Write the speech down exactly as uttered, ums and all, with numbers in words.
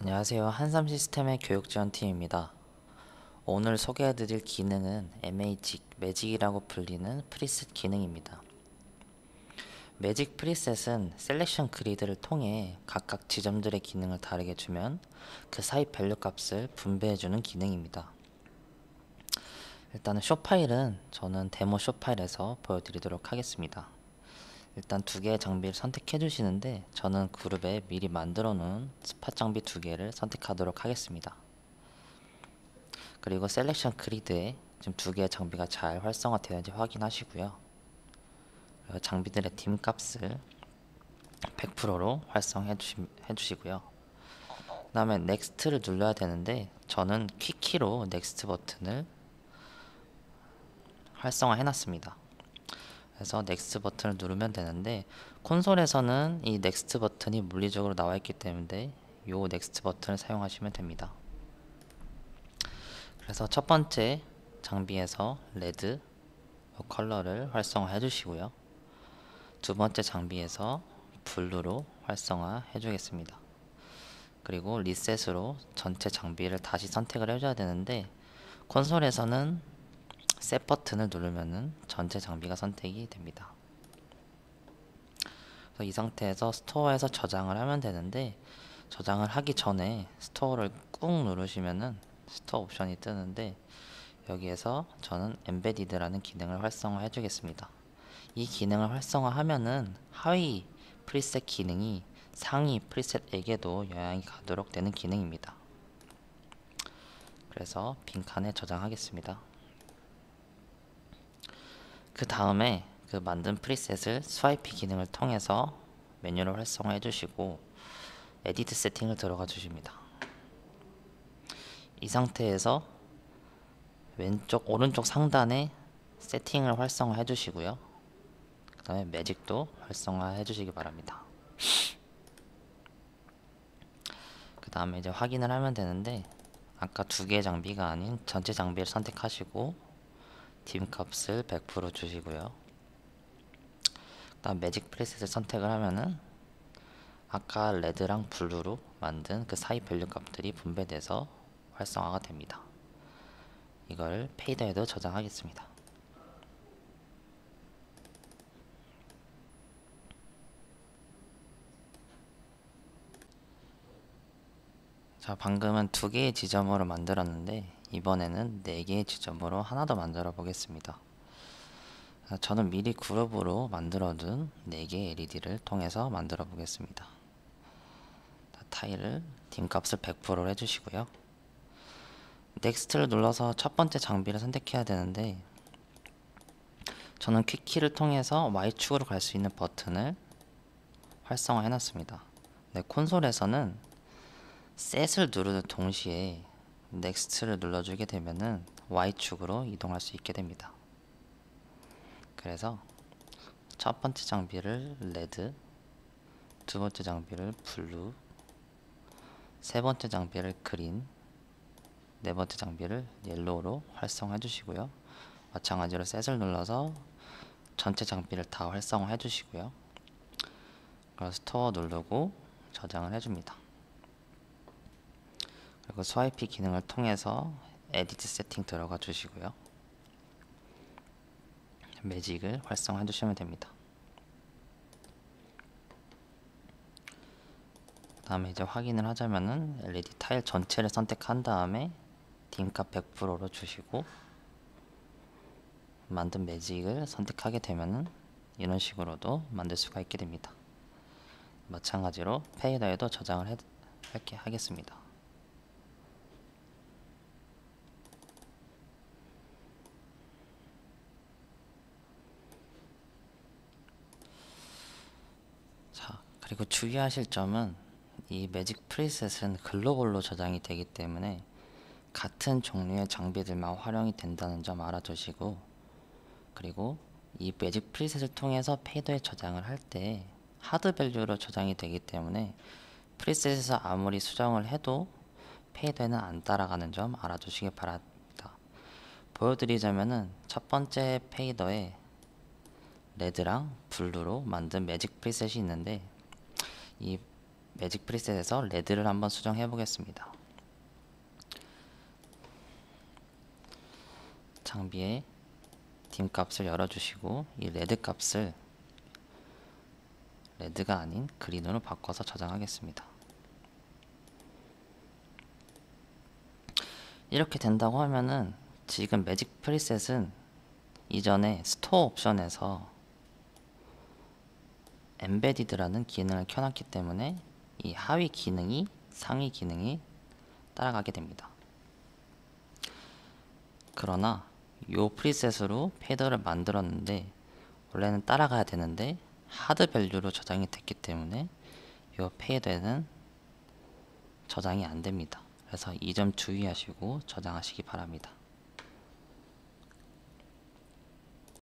안녕하세요. 한삼시스템의 교육지원팀입니다. 오늘 소개해드릴 기능은 엠에이직, 매직이라고 불리는 프리셋 기능입니다. 매직 프리셋은 셀렉션 그리드를 통해 각각 지점들의 기능을 다르게 주면 그 사이 밸류 값을 분배해주는 기능입니다. 일단은 쇼 파일은 저는 데모 쇼 파일에서 보여드리도록 하겠습니다. 일단 두 개의 장비를 선택해 주시는데 저는 그룹에 미리 만들어 놓은 스팟 장비 두 개를 선택하도록 하겠습니다. 그리고 셀렉션 그리드에 지금 두 개의 장비가 잘 활성화되는지 확인하시고요. 장비들의 딤 값을 백 퍼센트로 활성해 주시고요. 그 다음에 넥스트를 눌러야 되는데 저는 퀵키로 넥스트 버튼을 활성화해 놨습니다. 그래서 넥스트 버튼을 누르면 되는데 콘솔에서는 이 넥스트 버튼이 물리적으로 나와 있기 때문에 이 넥스트 버튼을 사용하시면 됩니다. 그래서 첫 번째 장비에서 레드 컬러를 활성화해 주시고요. 두 번째 장비에서 블루로 활성화해 주겠습니다. 그리고 리셋으로 전체 장비를 다시 선택을 해줘야 되는데 콘솔에서는 셋 버튼을 누르면은 전체 장비가 선택이 됩니다. 그래서 이 상태에서 스토어에서 저장을 하면 되는데 저장을 하기 전에 스토어를 꾹 누르시면은 스토어 옵션이 뜨는데 여기에서 저는 엠베디드라는 기능을 활성화해 주겠습니다. 이 기능을 활성화하면은 하위 프리셋 기능이 상위 프리셋에게도 영향이 가도록 되는 기능입니다. 그래서 빈칸에 저장하겠습니다. 그 다음에 그 만든 프리셋을 스와이프 기능을 통해서 메뉴를 활성화해 주시고 에디트 세팅을 들어가 주십니다. 이 상태에서 왼쪽 오른쪽 상단에 세팅을 활성화해 주시고요. 그 다음에 매직도 활성화해 주시기 바랍니다. 그 다음에 이제 확인을 하면 되는데 아까 두 개의 장비가 아닌 전체 장비를 선택하시고 딤 값을 백 퍼센트 주시고요. 그 다음 매직 프리셋을 선택을 하면은 아까 레드랑 블루로 만든 그 사이 밸류 값들이 분배돼서 활성화가 됩니다. 이걸 페이더에도 저장하겠습니다. 자, 방금은 두 개의 지점으로 만들었는데 이번에는 네 개의 지점으로 하나 더 만들어 보겠습니다. 저는 미리 그룹으로 만들어둔 네 개의 엘이디를 통해서 만들어 보겠습니다. 타일을 딤 값을 백 퍼센트로 해주시고요. 넥스트를 눌러서 첫 번째 장비를 선택해야 되는데 저는 퀵키를 통해서 Y축으로 갈 수 있는 버튼을 활성화해 놨습니다. 네, 콘솔에서는 셋을 누르는 동시에 넥스트를 눌러주게 되면은 Y축으로 이동할 수 있게 됩니다. 그래서 첫 번째 장비를 레드, 두 번째 장비를 블루, 세 번째 장비를 그린, 네 번째 장비를 옐로우로 활성화해 주시고요. 마찬가지로 셋을 눌러서 전체 장비를 다 활성화해 주시고요. 그리고 스토어 누르고 저장을 해줍니다. 그리고 스와이프 기능을 통해서 에디트 세팅 들어가 주시고요. 매직을 활성화해 주시면 됩니다. 그 다음에 이제 확인을 하자면은 엘이디 타일 전체를 선택한 다음에 딤 값 백 퍼센트로 주시고 만든 매직을 선택하게 되면은 이런 식으로도 만들 수가 있게 됩니다. 마찬가지로 페이더에도 저장을 해, 할게 하겠습니다. 자, 그리고 주의하실 점은 이 매직 프리셋은 글로벌로 저장이 되기 때문에 같은 종류의 장비들만 활용이 된다는 점 알아두시고, 그리고 이 매직 프리셋을 통해서 페이더에 저장을 할 때 하드 밸류로 저장이 되기 때문에 프리셋에서 아무리 수정을 해도 페이더에는 안 따라가는 점 알아두시기 바랍니다. 보여드리자면은 첫 번째 페이더에 레드랑 블루로 만든 매직 프리셋이 있는데 이 매직 프리셋에서 레드를 한번 수정해 보겠습니다. 장비에 딤 값을 열어주시고 이 레드 값을 레드가 아닌 그린으로 바꿔서 저장하겠습니다. 이렇게 된다고 하면은 지금 매직 프리셋은 이전에 스토어 옵션에서 엠베디드라는 기능을 켜놨기 때문에 이 하위 기능이 상위 기능이 따라가게 됩니다. 그러나 요 프리셋으로 페이더를 만들었는데 원래는 따라가야 되는데 하드 밸류로 저장이 됐기 때문에 요 페이더에는 저장이 안 됩니다. 그래서 이 점 주의하시고 저장하시기 바랍니다.